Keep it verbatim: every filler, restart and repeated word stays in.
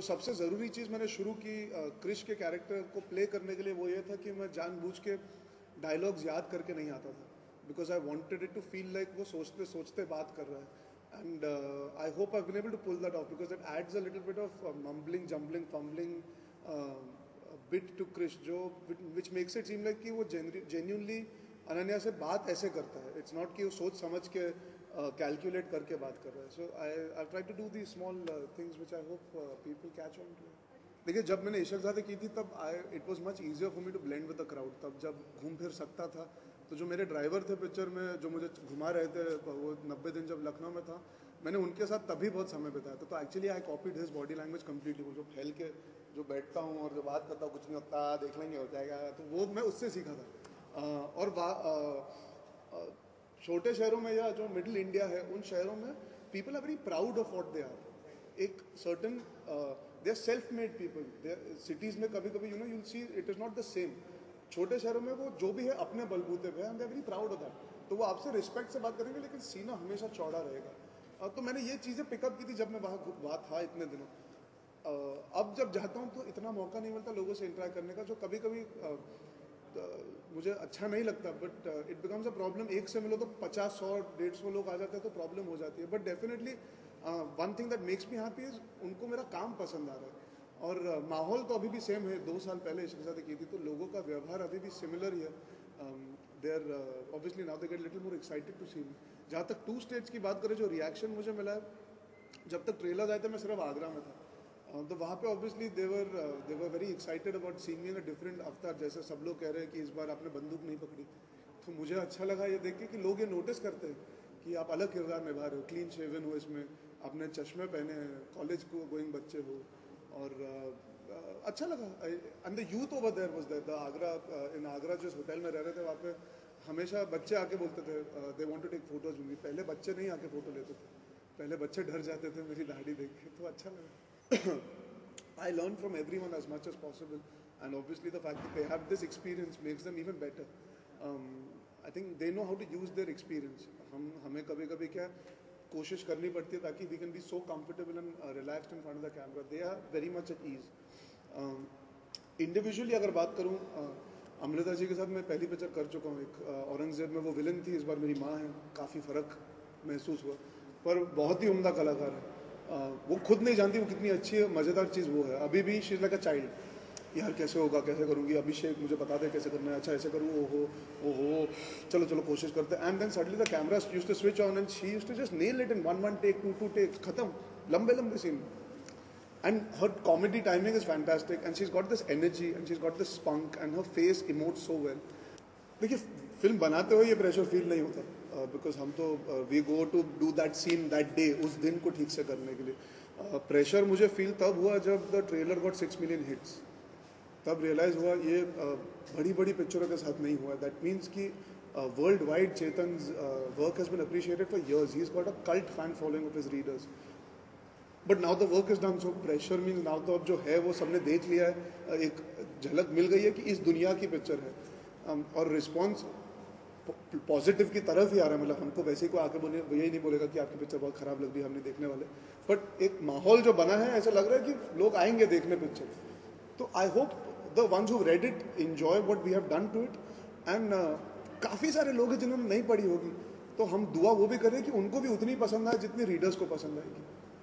जो सबसे ज़रूरी चीज़ मैंने शुरू की क्रिश के कैरेक्टर को प्ले करने के लिए वो ये था कि मैं जानबूझ के डायलॉग्स याद करके नहीं आता था, because I wanted it to feel like वो सोचते सोचते बात कर रहा है. And I hope I been able to pull that off, because that adds a little bit of mumbling jumbling fumbling bit to Krish, जो which makes it seem like कि वो जेन्यूनली अनन्या से बात ऐसे करता है. इट्स नॉट कि वो सोच समझ के कैलकुलेट uh, करके बात कर रहा है. So I I try to do the small things which I hope people catch on to. देखिए, जब मैंने इशकज़ादे की थी तब I it was much easier for me to blend with the crowd. तब जब घूम फिर सकता था, तो जो मेरे ड्राइवर थे पिक्चर में, जो मुझे घुमा रहे थे, वो नब्बे दिन जब लखनऊ में था, मैंने उनके साथ तभी बहुत समय बिताया था. तो actually I copied his body language completely. वो जो फैल के जो बैठता हूँ और जो बात करता हूँ, कुछ नहीं होता, देख लेंगे हो जाएगा, तो वो मैं उससे सीखा था. uh, और uh, uh, छोटे शहरों में या जो मिडिल इंडिया है, उन शहरों में people are very proud of what they are. एक certain they are self made people. Cities में कभी कभी you know you'll see it is not the same. छोटे शहरों में वो जो भी है अपने बलबूते पे, and they are very proud of that. तो वो आपसे रिस्पेक्ट से बात करेंगे, लेकिन सीना हमेशा चौड़ा रहेगा. uh, तो मैंने ये चीज़ें पिकअप की थी जब मैं वहाँ वहाँ था इतने दिनों. uh, अब जब जाता हूँ तो इतना मौका नहीं मिलता लोगों से इंटरेक्ट करने का, जो कभी कभी uh, Uh, मुझे अच्छा नहीं लगता. But it becomes a problem. एक से मिलो तो पचास सौ डेढ़ सौ लोग आ जाते हैं, तो प्रॉब्लम हो जाती है. But definitely one thing that makes me happy is उनको मेरा काम पसंद आ रहा है. और uh, माहौल तो अभी भी सेम है. दो साल पहले इशकज़ादे की थी, तो लोगों का व्यवहार अभी भी सिमिलर ही है. They are obviously now they get little more excited to see me. जहाँ तक टू स्टेट्स की बात करें, जो रिएक्शन मुझे मिला है, जब तक ट्रेलर आए थे मैं सिर्फ आगरा में था, Uh, तो वहाँ पे obviously they were they were very excited about seeing me in a different avatar. जैसे सब लोग कह रहे हैं कि इस बार आपने बंदूक नहीं पकड़ी. तो मुझे अच्छा लगा ये देख के कि लोग ये नोटिस करते हैं कि आप अलग किरदार निभा रहे हो. क्लीन शेवन हो, इसमें आपने चश्मे पहने हैं, कॉलेज को गोइंग बच्चे हो, और uh, uh, अच्छा लगा. And the youth over there was there. The Agra in Agra जिस होटल में रह रहे थे, वहाँ पे हमेशा बच्चे आके बोलते थे they want to take photos with me. पहले बच्चे नहीं आके फ़ोटो लेते थे, पहले बच्चे डर जाते थे मेरी दाढ़ी देख के. तो अच्छा लगा. I learn from everyone as much as possible, and obviously the fact that they have this experience makes them even better. Um, I think they know how to use their experience. हम हमें कभी कभी क्या कोशिश करनी पड़ती है ताकि we can be so comfortable and uh, relaxed in front of the camera. They are very much at ease. Um, individually अगर बात करूँ, uh, अमृता जी के साथ मैं पहली पिक्चर कर चुका हूँ. एक uh, औरंगजेब में वो विलन थी, इस बार मेरी माँ है. काफ़ी फ़र्क महसूस हुआ, पर बहुत ही उम्दा कलाकार है. Uh, वो खुद नहीं जानती वो कितनी अच्छी है. मज़ेदार चीज़ वो है. अभी भी she is like a child. यार कैसे होगा, कैसे करूँगी, अभिषेक मुझे बता दे कैसे करना है, अच्छा ऐसे करूँ, ओहो ओहो चलो चलो कोशिश करते हैं. And then suddenly the camera used to switch on and she used to just nail it in one one take, two two take, खत्म. लंबे लंबे सीन. And her comedy timing is fantastic, and she is got this energy, and she is got this spunk, and her face emotes so well. देखिए, film बनाते हुए ये pressure feel नहीं होता, बिकॉज uh, हम तो we go to do that scene that day, उस दिन को ठीक से करने के लिए. प्रेशर uh, मुझे फील तब हुआ जब the trailer got six million hits. तब रियलाइज़ हुआ ये uh, बड़ी बड़ी पिक्चरों के साथ नहीं हुआ. दैट मीन्स कि world wide Chetan's work has been appreciated for years. He is got a cult fan following of his readers. But now the work is done. So pressure means now तो अब जो है वो सबने देख लिया है. uh, एक झलक मिल गई है कि इस दुनिया की पिक्चर है. um, और रिस्पॉन्स पॉजिटिव की तरफ ही आ रहा है. मतलब हमको वैसे ही कोई आके बोले यही नहीं बोलेगा कि आपकी पिक्चर बहुत ख़राब लग रही है, हम नहीं देखने वाले. बट एक माहौल जो बना है, ऐसा लग रहा है कि लोग आएंगे देखने पिक्चर. तो I hope the ones who read it enjoy what we have done to it. And काफ़ी सारे लोग हैं जिन्होंने नहीं पढ़ी होगी, तो हम दुआ वो भी करें कि उनको भी उतनी पसंद आए जितनी रीडर्स को पसंद आएगी.